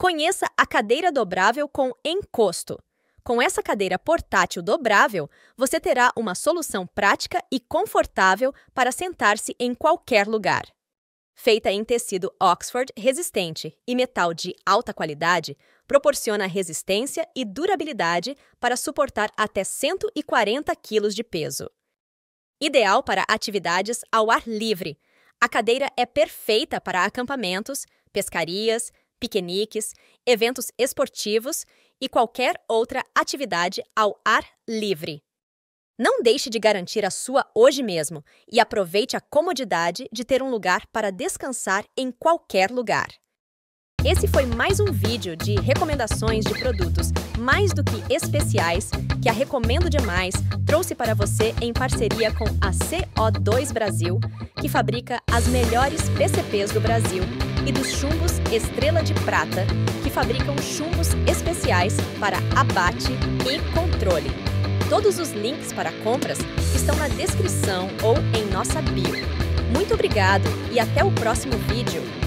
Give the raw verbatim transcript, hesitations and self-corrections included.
Conheça a cadeira dobrável com encosto. Com essa cadeira portátil dobrável, você terá uma solução prática e confortável para sentar-se em qualquer lugar. Feita em tecido Oxford resistente e metal de alta qualidade, proporciona resistência e durabilidade para suportar até cento e quarenta quilos de peso. Ideal para atividades ao ar livre, a cadeira é perfeita para acampamentos, pescarias, piqueniques, eventos esportivos e qualquer outra atividade ao ar livre. Não deixe de garantir a sua hoje mesmo e aproveite a comodidade de ter um lugar para descansar em qualquer lugar. Esse foi mais um vídeo de recomendações de produtos mais do que especiais que a Recomendo Demais trouxe para você em parceria com a C O dois Brasil, que fabrica as melhores P C Ps do Brasil, e dos chumbos Estrela de Prata, que fabricam chumbos especiais para abate e controle. Todos os links para compras estão na descrição ou em nossa bio. Muito obrigado e até o próximo vídeo!